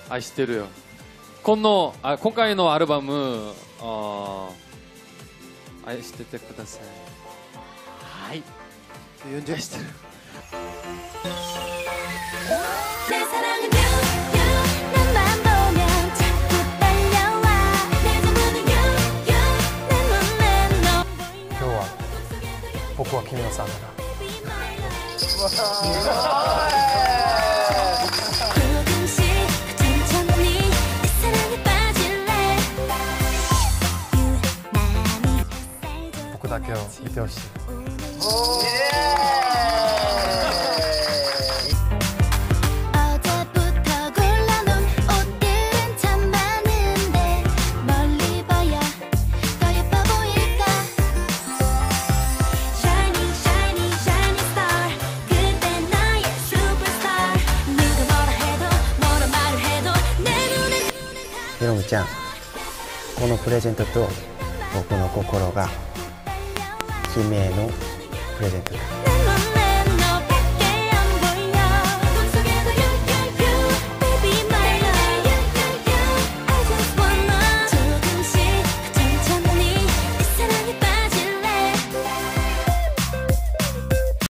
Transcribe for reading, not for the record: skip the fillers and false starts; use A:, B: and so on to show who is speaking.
A: 愛してるよ。今回のアルバム、愛しててください。はい。愛してる。
B: 내 사랑은 you 너만 보면 자꾸 달려와 내 전부는 you 내 맘에 너 보이면
C: 今日は僕は君のさんだな
B: 조금씩 천천히 내 사랑에 빠질래 유난히 햇살도
C: 僕だけを見てほしい
B: 어제부터 골라놓은 옷들은 참 많은데 멀리 봐야 더 예뻐 보일까 Shining shining shining star 그대 나의 superstar 누가 뭐라 해도 뭐라 말을 해도 내 눈에
D: ひろみちゃん、このプレゼントと僕の心が君へのプレゼントだ。
B: 내